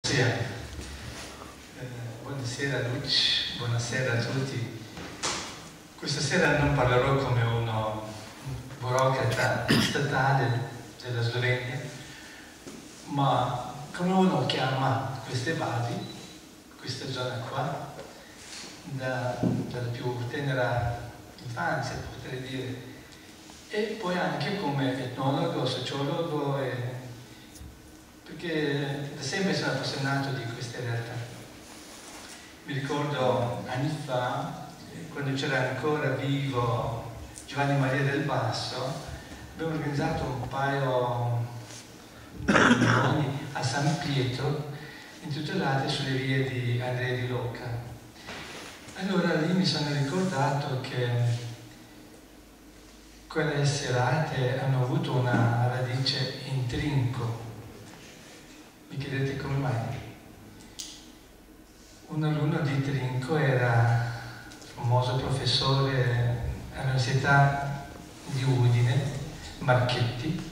Buonasera a Luci, buonasera a tutti. Questa sera non parlerò come uno burocrata statale della Slovenia, ma come uno che ama queste basi, questa zona qua, dalla più tenera infanzia, potrei dire, e poi anche come etnologo, sociologo, perché da sempre sono appassionato di queste realtà. Mi ricordo anni fa, quando c'era ancora vivo Giovanni Maria del Basso, abbiamo organizzato un paio di riunioni a San Pietro intitolate sulle vie di Andrea di Lucca. Allora lì mi sono ricordato che quelle serate hanno avuto una radice in Trinco. Mi chiedete come mai? Un alunno di Trinco era famoso professore all'Università di Udine, Marchetti,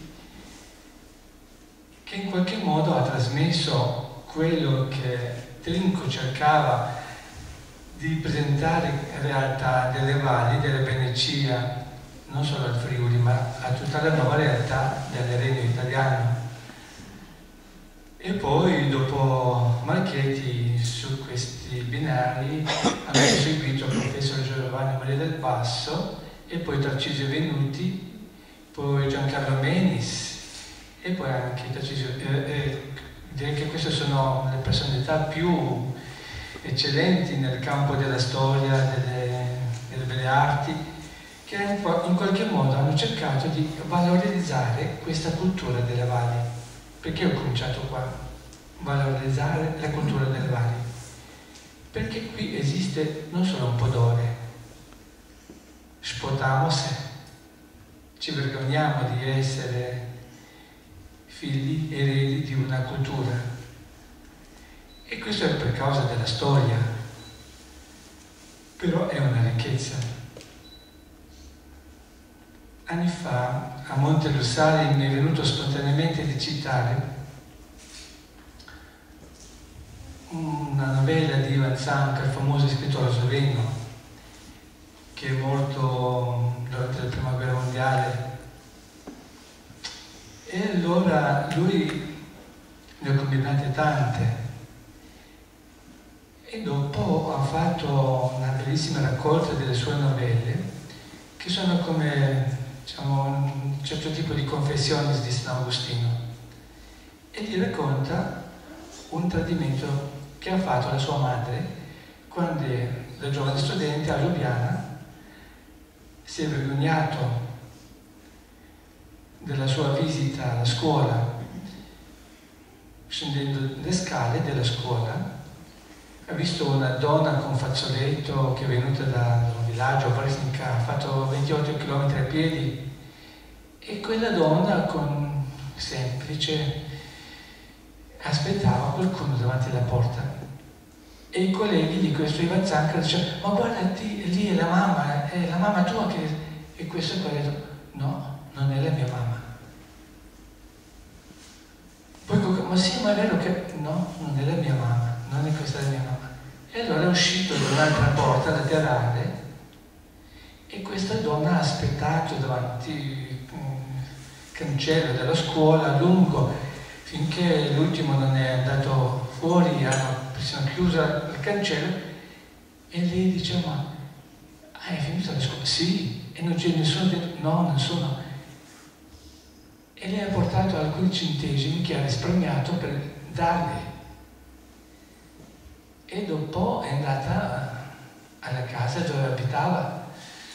che in qualche modo ha trasmesso quello che Trinco cercava di presentare in realtà delle valli, della Venecia, non solo al Friuli, ma a tutta la nuova realtà del Regno Italiano. E poi dopo Marchetti su questi binari hanno seguito il professor Giovanni Maria del Basso e poi Tarcisio Venuti, poi Giancarlo Menis e poi anche Tarcisio. Direi che queste sono le personalità più eccellenti nel campo della storia, delle belle arti, che in qualche modo hanno cercato di valorizzare questa cultura delle valli. Perché ho cominciato qua a valorizzare la cultura delle valli? Perché qui esiste non solo un podore, spotamos, ci vergogniamo di essere figli eredi di una cultura. E questo è per causa della storia, però è una ricchezza. Anni fa a Monte Lussari mi è venuto spontaneamente di citare una novella di Ivan Zanca, il famoso scrittore sloveno, che è morto durante la Prima Guerra Mondiale. E allora lui ne ha combinate tante. E dopo ha fatto una bellissima raccolta delle sue novelle, che sono come, diciamo, un certo tipo di confessioni di San Agostino, e gli racconta un tradimento che ha fatto la sua madre quando, da giovane studente a Lubiana, si è vergognato della sua visita alla scuola. Scendendo le scale della scuola ha visto una donna con un fazzoletto che è venuta da un villaggio, Vresnica, ha fatto 28 km a piedi, e quella donna con semplice aspettava qualcuno davanti alla porta. E i colleghi di questo Ivan Zanca dicevano: ma guarda, lì è la mamma tua che... E questo qua ha detto: no, non è la mia mamma. Poi, ma sì, ma è vero che... no, non è la mia mamma, non è questa la mia mamma. E allora è uscito da un'altra porta laterale e questa donna ha aspettato davanti il cancello della scuola a lungo, finché l'ultimo non è andato fuori, si hanno chiuso il cancello, e lei dice: ma hai finito la scuola? Sì. E non c'è nessuno dentro? No, nessuno. E lei ha portato alcuni centesimi che ha risparmiato per darle. E dopo è andata alla casa dove abitava.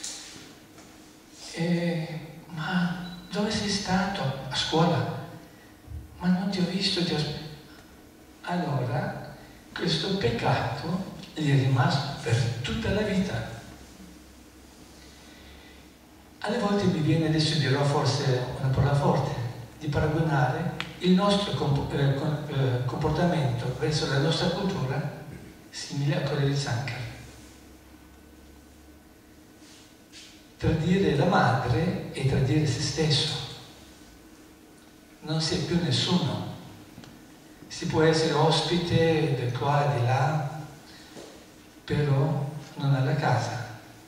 Ma dove sei stato? A scuola. Ma non ti ho visto, Allora, questo peccato gli è rimasto per tutta la vita. Alle volte mi viene, adesso dirò forse una parola forte, di paragonare il nostro comportamento verso la nostra cultura simile a quello di Zanca. Tradire la madre è tradire se stesso. Non sei più nessuno. Si può essere ospite di qua e di là, però non alla casa.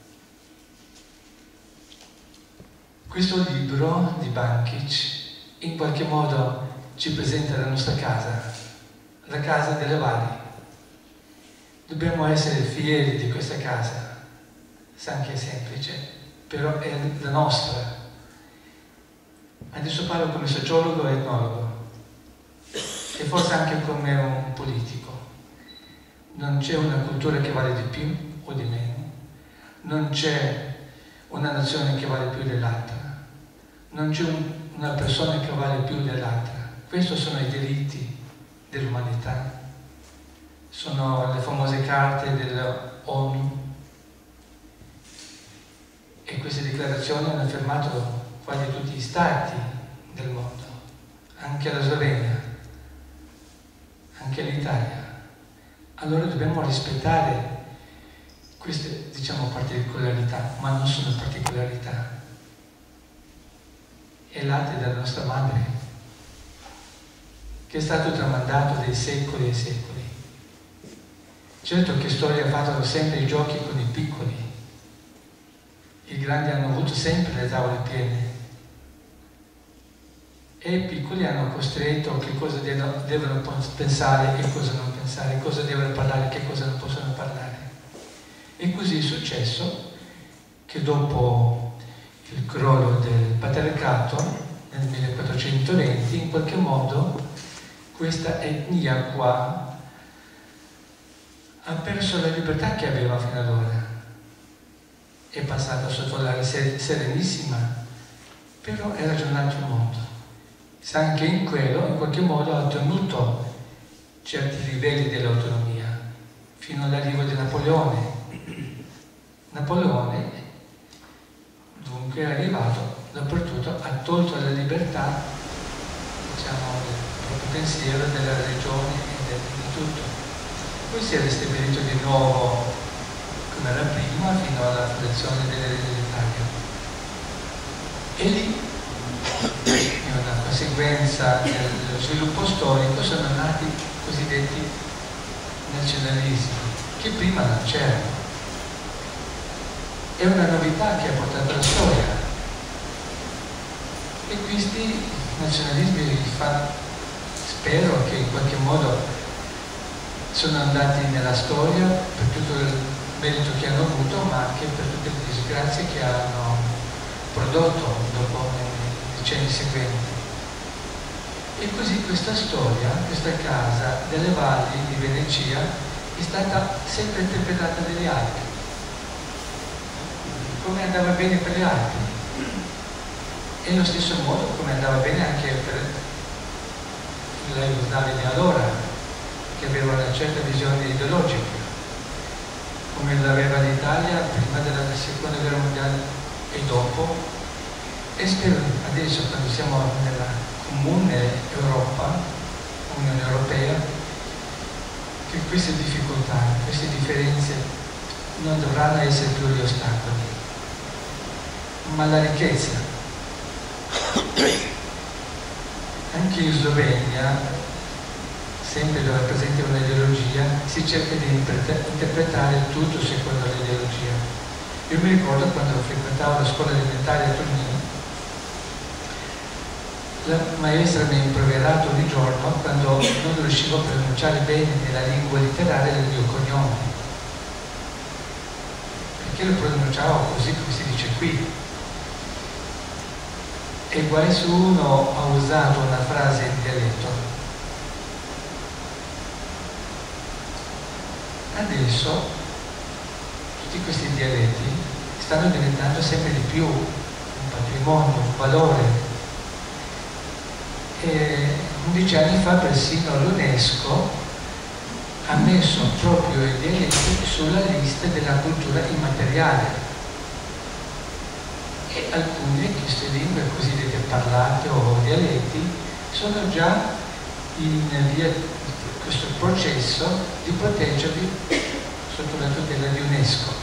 Questo libro di Bankic in qualche modo ci presenta la nostra casa, la casa delle valli. Dobbiamo essere fieri di questa casa, anche semplice, però è la nostra. Adesso parlo come sociologo e etnologo, e forse anche come un politico. Non c'è una cultura che vale di più o di meno, non c'è una nazione che vale più dell'altra, non c'è una persona che vale più dell'altra. Questi sono i diritti dell'umanità, sono le famose carte dell'ONU, e queste dichiarazioni hanno firmato quasi tutti gli stati del mondo, anche la Slovenia, anche l'Italia. Allora dobbiamo rispettare queste, diciamo, particolarità, ma non sono particolarità. È l'arte della nostra madre, che è stato tramandato dai secoli e secoli. Certo che storia ha fatto sempre i giochi con i piccoli. I grandi hanno avuto sempre le tavole piene. E i piccoli hanno costretto che cosa devono pensare e cosa non pensare, cosa devono parlare e che cosa non possono parlare. E così è successo che dopo il crollo del patriarcato nel 1420, in qualche modo questa etnia qua ha perso la libertà che aveva fino ad ora. È passata sotto l'aria serenissima, però era già un altro mondo. Sa anche in quello, in qualche modo, ha ottenuto certi livelli dell'autonomia, fino all'arrivo di Napoleone. Napoleone, dunque, è arrivato dappertutto, ha tolto la libertà, diciamo, del proprio pensiero, della religione e di tutto. Poi si è ristabilito di nuovo come era prima, fino alla fondazione dell'Italia. E lì, una conseguenza dello sviluppo storico, sono nati i cosiddetti nazionalismi, che prima non c'erano. È una novità che ha portato la storia. E questi nazionalismi spero che in qualche modo sono andati nella storia per tutto il merito che hanno avuto, ma anche per tutte le disgrazie che hanno prodotto dopo nei decenni seguenti. E così questa storia, questa casa delle valli di Venecia è stata sempre interpretata dagli altri, come andava bene per gli altri, e allo stesso modo come andava bene anche per la Jugoslavia di allora, che aveva una certa visione ideologica, come l'aveva l'Italia prima della seconda guerra mondiale e dopo. E spero adesso, quando siamo nella comune Europa, Unione Europea, che queste difficoltà, queste differenze non dovranno essere più gli ostacoli, ma la ricchezza. Anche in Slovenia, sempre dove è presente un'ideologia, si cerca di interpretare tutto secondo l'ideologia. Io mi ricordo quando frequentavo la scuola elementare a Torino, la maestra mi ha improverato un giorno quando non riuscivo a pronunciare bene nella lingua letteraria del mio cognome, perché lo pronunciavo così come si dice qui. E guai se uno ha usato una frase in dialetto. Adesso tutti questi dialetti stanno diventando sempre di più un patrimonio, un valore. E 11 anni fa persino l'UNESCO ha messo proprio i dialetti sulla lista della cultura immateriale. E alcune di queste lingue cosiddette parlate o dialetti sono già in via di questo processo di proteggerli sotto la tutela di UNESCO.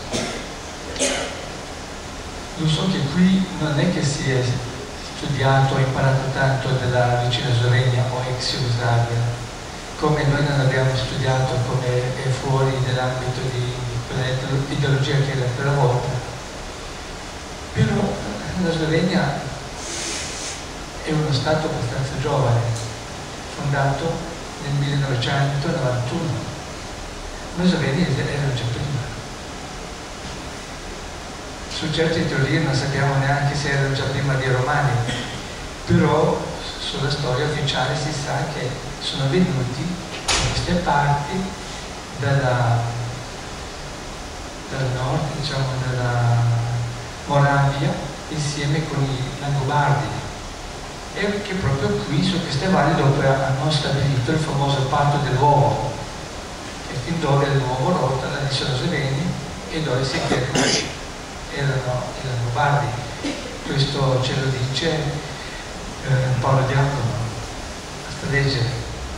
Lo so che qui non è che si è studiato o imparato tanto della vicina Slovenia o ex Jugoslavia, come noi non abbiamo studiato, come è fuori dell'ambito di quella ideologia che era quella volta. Però la Slovenia è uno Stato abbastanza giovane, fondato nel 1991. La Slovenia era già prima. Su certe teorie non sappiamo neanche se erano già prima dei Romani, però sulla storia ufficiale si sa che sono venuti da queste parti dal nord, diciamo dalla Moravia, insieme con i Langobardi, e che proprio qui su queste valli dove hanno stabilito il famoso patto dell'uovo, che fin dove l'uovo rotola lì sono sloveni e dove si chiedono erano i Langobardi. Questo ce lo dice Paolo Diacono, basta leggere.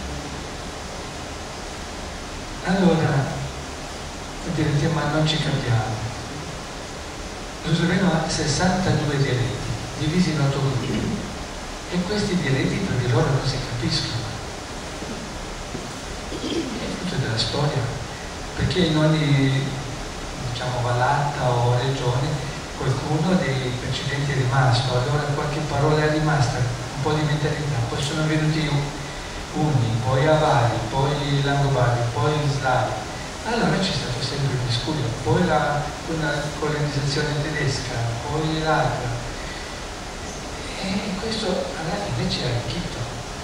Allora direte, ma non ci capiamo. Lo sloveno ha 62 dialetti divisi in 8 gruppi e questi dialetti tra di loro non si capiscono. È frutto della storia, perché in ogni, diciamo, vallata o regione qualcuno dei precedenti è rimasto, allora qualche parola è rimasta, un po' di mentalità, poi sono venuti Unni, poi Avari, poi Langobardi, poi Slavi. Allora c'è stato sempre un miscuglio, poi una colonizzazione tedesca, poi l'altra. E questo alla fine ci ha arricchito.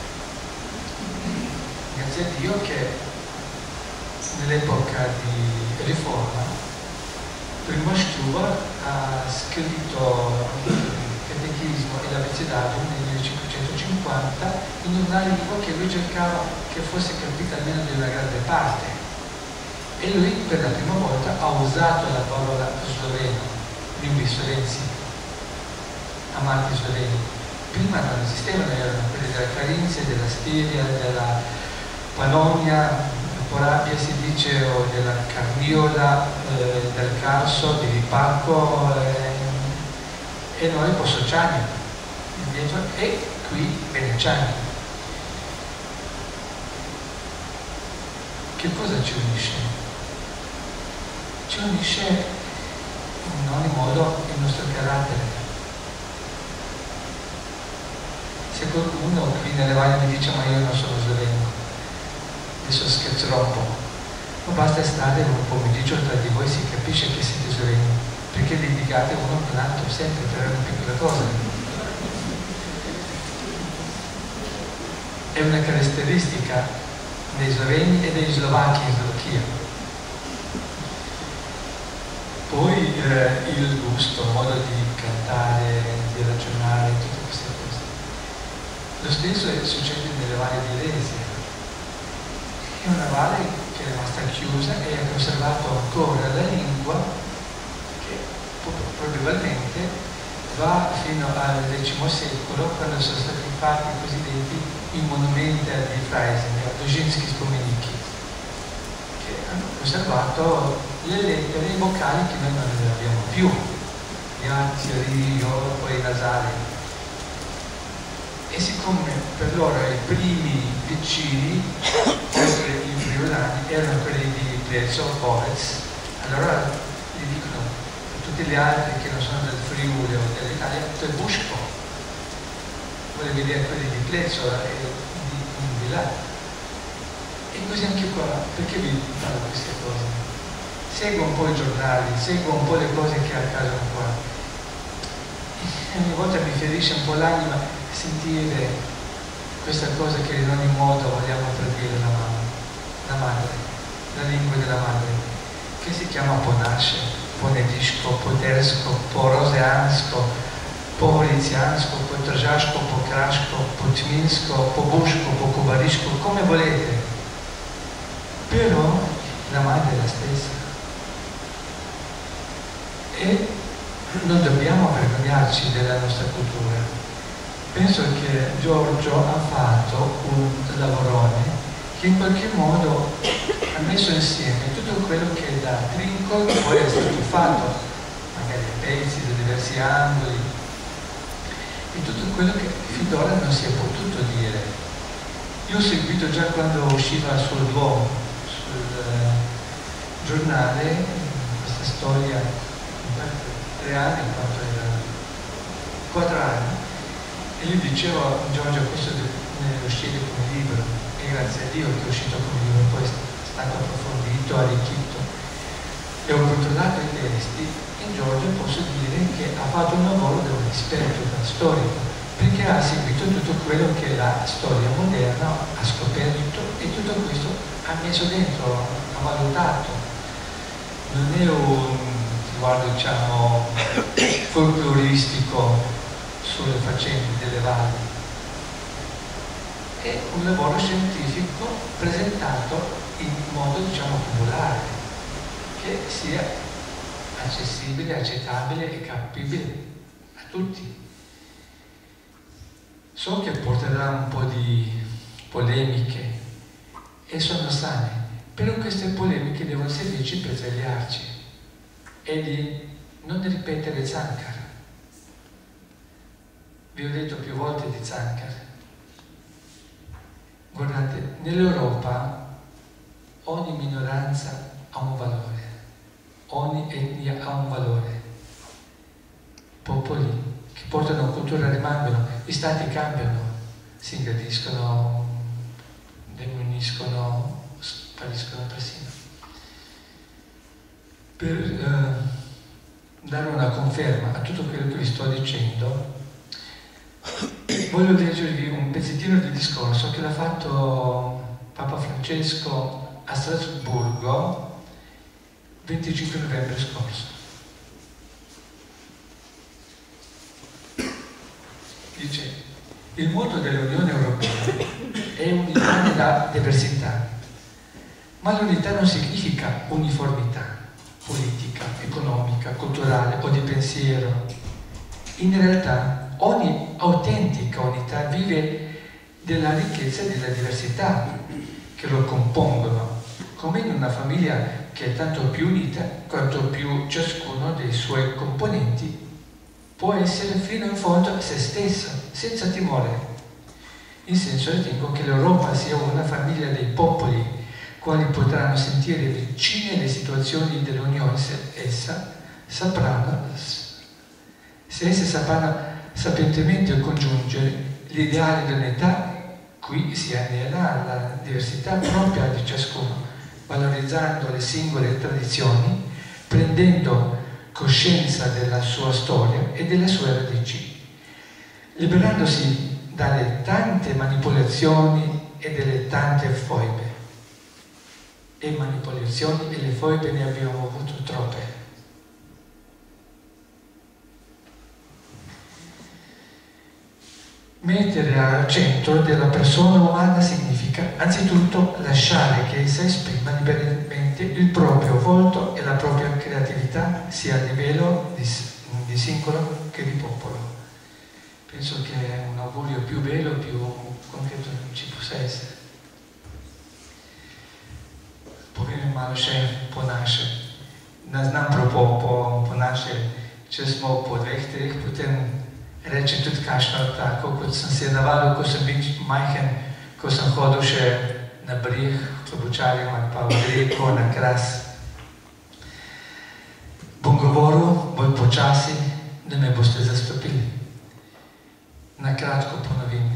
Grazie a Dio che nell'epoca di riforma Primož Trubar ha scritto il Catechismo e l'Abecedario nel 1550 in una lingua che lui cercava che fosse capita almeno di una grande parte. E lui per la prima volta ha usato la parola sloveno, lingui slovensi, amanti sloveni. Prima non esistevano, erano quelli della Carinzia, della Stiria, della Pannonia, Porabia si dice, o della Carniola, del Carso, di Ripacco, e noi Possociani, indietro, e qui Veneciani. Che cosa ci unisce? Ci unisce in ogni modo il nostro carattere. Se qualcuno qui nelle valli mi dice ma io non sono sloveno, adesso scherzerò un po', ma basta stare un pomeriggio tra di voi, si capisce che siete sloveni, perché litigate uno con l'altro sempre per una piccola cosa. È una caratteristica dei sloveni e degli slovacchi in Slovacchia. Poi il gusto, il modo di cantare, di ragionare, tutte queste cose. Lo stesso succede nelle valli di Ilesia. È una valle che è rimasta chiusa e ha conservato ancora la lingua che probabilmente va fino al X secolo, quando sono stati fatti i cosiddetti i monumenti di Freising, Dožinski spomeniki, che hanno conservato le lettere e i vocali che noi non abbiamo più, gli atti, rio, poi i nasali. E siccome per loro i primi vicini, i friulani, erano quelli di Plezzo, Povez, allora gli dicono a tutti gli altri che non sono del Friuli o dell'Italia, Tebushko, vuole vedere quelli di Plezzo e di là. E così anche qua, perché vi parlo queste cose? Seguo un po' i giornali, seguo un po' le cose che accadono qua. E ogni volta mi ferisce un po' l'anima sentire questa cosa che in ogni modo vogliamo tradire la madre, la lingua della madre, che si chiama Ponaše, Ponediško, Podersko, Porozeansko, Povoliziansko, Potržaško, Pokraško, Potminsko, Pobuško, Pokubariško, come volete. Però la madre è la stessa. E non dobbiamo vergognarci della nostra cultura. Penso che Giorgio ha fatto un lavorone che in qualche modo ha messo insieme tutto quello che da Trinco poi è stato fatto, magari a pezzi, da diversi angoli, e tutto quello che finora non si è potuto dire. Io ho seguito già quando usciva sul Duomo, sul giornale, questa storia, 3 anni, quanto era 4 anni, e io dicevo a Giorgio questo deve uscire come libro, e grazie a Dio che è uscito come libro, poi è stato approfondito, arricchito, e ho controllato i testi, e Giorgio posso dire che ha fatto un lavoro da un esperto, da storico, perché ha seguito tutto quello che la storia moderna ha scoperto e tutto questo ha messo dentro, ha valutato. Non è un sguardo, diciamo, folcloristico sulle faccende delle valli. È un lavoro scientifico presentato in modo, diciamo, popolare, che sia accessibile, accettabile e capibile a tutti. So che porterà un po' di polemiche e sono sane, però queste polemiche devono servirci per svegliarci e di non ripetere Zancar. Vi ho detto più volte di Zancar. Guardate, nell'Europa ogni minoranza ha un valore, ogni etnia ha un valore. Popoli che portano cultura rimangono, gli stati cambiano, si ingradiscono, demoniscono, spariscono persino. Per dare una conferma a tutto quello che vi sto dicendo, voglio leggervi un pezzettino di discorso che l'ha fatto Papa Francesco a Strasburgo 25 novembre scorso. Dice: il moto dell'Unione Europea è unità nella diversità, ma l'unità non significa uniformità politica, economica, culturale o di pensiero. In realtà ogni autentica unità vive della ricchezza e della diversità che lo compongono, come in una famiglia che è tanto più unita quanto più ciascuno dei suoi componenti può essere fino in fondo a se stesso, senza timore. In senso ritengo che l'Europa sia una famiglia dei popoli, quali potranno sentire vicine le situazioni dell'Unione se esse sapranno sapientemente congiungere l'ideale dell'unità, qui si anela la diversità propria di ciascuno, valorizzando le singole tradizioni, prendendo coscienza della sua storia e delle sue radici, liberandosi dalle tante manipolazioni e delle tante foibe. E manipolazioni e le foibe ne abbiamo avuto troppe. Mettere al centro della persona umana significa anzitutto lasciare che essa esprima liberamente il proprio volto e la propria creatività, sia a livello di singolo che di popolo. Penso che un augurio più bello, più concreto non ci possa essere. Poviem malo še po naše. Ne znam prav po naše, če smo po 2-3, potem rečem tudi kakšno tako, kot sem se navadil, ko sem bil majhen, ko sem hodil še na breg, klobučarjem ali pa v reko, na Kras. Bom govoril bolj počasi, da me boste zastopili. Na kratko ponovim.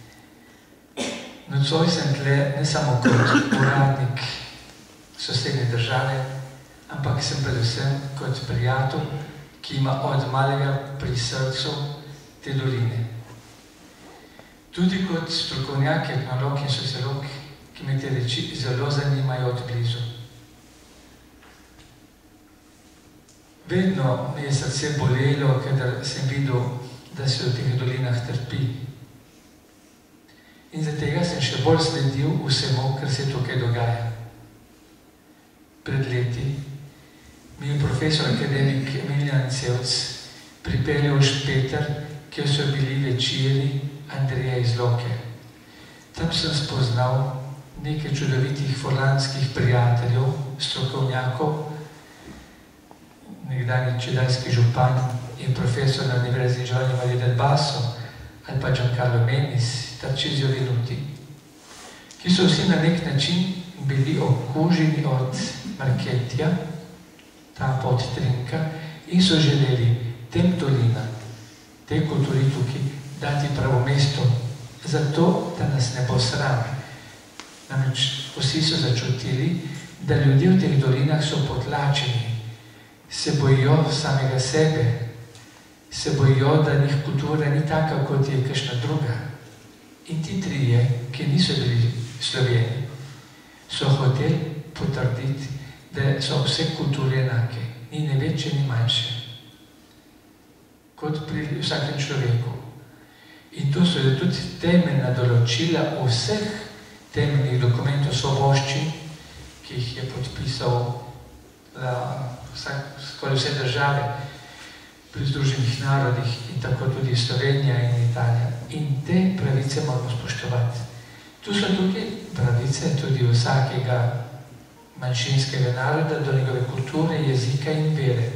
Nocoj sem tle ne samo kot uradnik sosednje države, ampak sem predvsem kot prijatelj, ki ima od malega pri srcu te doline. Tudi kot strokovnjak, etnolog in sociolog, ki me te reči zelo zanimajo od blizu. Vedno mi je srce bolelo, kadar sem videl, da se v teh dolinah trpi. In zaradi tega sem še bolj sledil vsemu, kar se tukaj dogaja. Pred leti mi je profesor akademik Emilijan Cevc pripeljal v Špeter, kjer so bili večeri Andreja iz Loke. Tam sem spoznal nekaj čudovitih furlanskih prijateljev, strokovnjakov, nekdanji čedajski župan in profesor na Univerzi Giovanni Maria del Basso, ali pa Giancarlo Menis, Tarcisio Venuti. ki so vsi na nek način bili okuženi od Marketija, ta podtrinka, in so želeli tem dolinam, tej kulturi tukaj, dati pravo mesto, zato, da nas ne bo sram. Namreč vsi so začutili, da ljudje v teh dolinah so potlačeni, se bojijo samega sebe, se bojijo, da njih kultura ni taka, kot je kakšna druga. In ti trije, ki niso bili Sloveni, so hoteli potrditi, da so vse kulture enake, ni ne večje, ni manjše, kot pri vsakem človeku. In to so tudi temeljna določila vseh temeljnih dokumentov svoboščin, ki jih je podpisal skoraj vse države pri Združenih narodih in tako tudi Slovenija in Italija. In te pravice moramo spoštovati. Tu so tukaj pravice tudi vsakega manjšinskega naroda do njegove kulture, jezika in vere.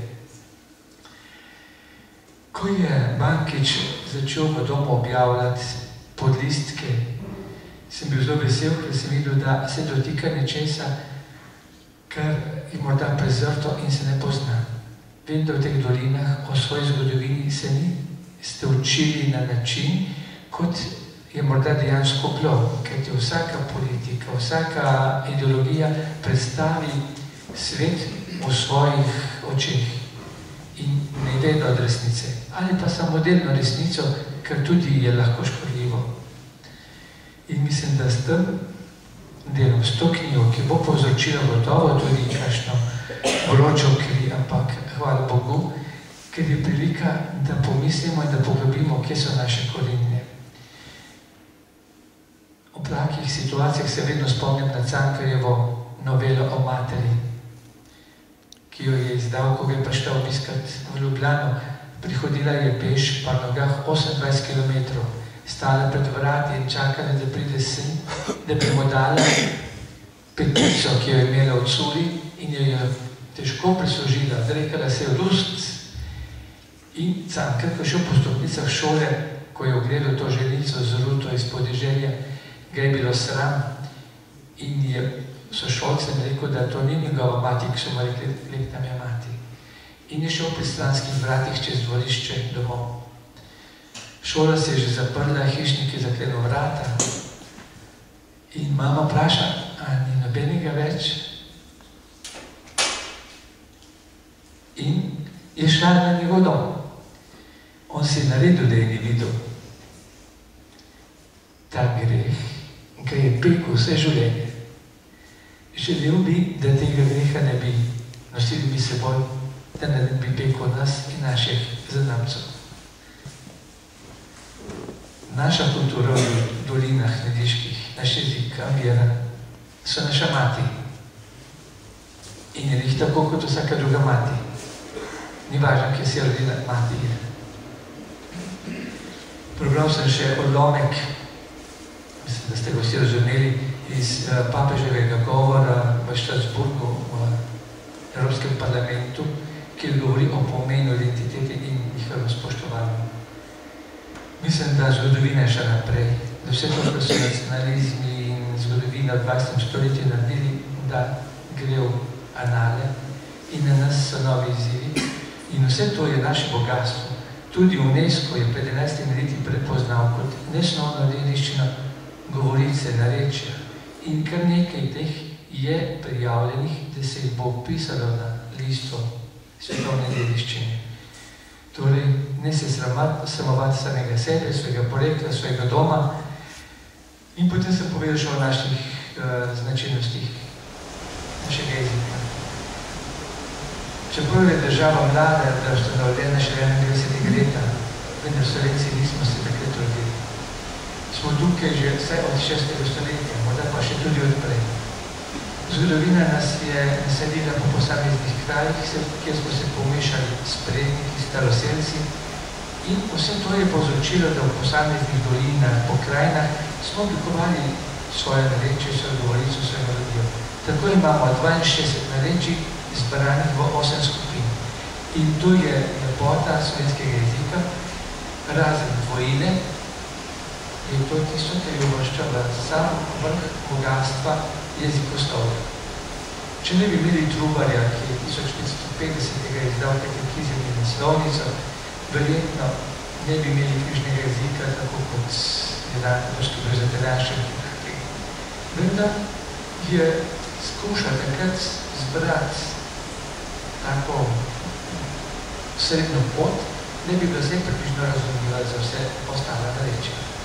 Ko je Bankič začel v domu objavljati podlistke, sem bil zelo vesel, ker sem videl, da se dotika nečesa, kar je morda prezrto in se ne pozna. Vem, da v teh dolinah o svoji zgodovini se niste učili na način, kot je morda dejansko bilo, kajti vsaka politika, vsaka ideologija predstavi svet v svojih očeh in ne vedo od resnice. Ali pa samodelno resnico, kar tudi je lahko škodljivo. In mislim, da s tem delom, s to knjigo, ki bo povzročila gotovo tudi kakšno vročo kri, ampak hvala Bogu, ker je prilika, da pomislimo in da poglobimo, kje so naše korenine. V takih situacijah se vedno spomnim na Cankarjevo novelo o materi, ki jo je izdal, ko ga je prišla obiskati v Ljubljano. Prihodila je peš po nogah 28 km, stala pred vrati in čakala, da pride sin, da bi mu dala petico, ki jo je imela v curi in jo je težko prislužila. Zrekala se je v lust in Cankar, ko je šel po stopnicah šole, ko je ogledal to ženico z ruto iz podeželja, ga je bilo sram in je sošolcem rekel, da to ni njegova mati, ki so mu rekli, lep tam je mati. In je šel pri stranskih vratih čez dvorišče domov. Šola se je že zaprla, hišnik je zaklenil vrata in mama vpraša, a ni nobenega več? In je šla na njegov dom. On si je naredil, da je ni videl. Ta greh ga je pekel vse življenje. Želel bi, da tega greha ne bi nosili bi seboj, da ne bi pekel nas in naših zanamcev. Naša kultura v dolinah nediških, naš jezik, vera, so naša mati. In je njih tako kot vsaka druga mati. Ni važno, kje si rodila, mati je. Prebral sem še odlomek, mislim, da ste ga vsi razumeli, iz papeževega govora v Štrasburgu v Evropskem parlamentu, kjer govori o pomenu identitete in njihovem spoštovanju. Mislim, da zgodovina je še naprej, da vse to, kar so nacionalizmi in zgodovina v 20. stoletju naredili, da gre v anale in na nas so novi izzivi. In vse to je naše bogatstvo. Tudi UNESCO je pred 11 leti prepoznal kot nesnovno dediščino govorice, narečja. In kar nekaj teh je prijavljenih, da se jih bo pisalo na listu svetovne dediščine. Torej, ne se sramovati samega sebe, svojega porekla, svojega doma. In potem sem povedal še o naših značilnostih našega jezika. Čeprav je država mlada, da je ustanovljena še 21. leta, vendar Slovenci nismo se takrat rodili. Smo tukaj že vse od 6. stoletja, morda pa še tudi odprej. Zgodovina nas je naselila po posameznih krajih, kjer smo se pomešali s predniki, staroselci in vse to je povzročilo, da v posameznih dolinah, pokrajinah smo oblikovali svoje narečje, svojo govorico, svojo melodijo. Tako imamo 62 narečij zbranih v 8 skupin. In to je lepota slovenskega jezika, razen dvojine, je to tisto, kar je uvršča v sam vrh bogatstva jezikoslovja. Če ne bi imeli Trubarja, ki je 1550. izdal katekizem in naslovnico, verjetno ne bi imeli knjižnega jezika, tako kot je Rakovški brezateljašek. Vendar je skušal takrat zbrati tako srednjo pot, ne bi ga zdaj približno razumela za vse ostale narečja.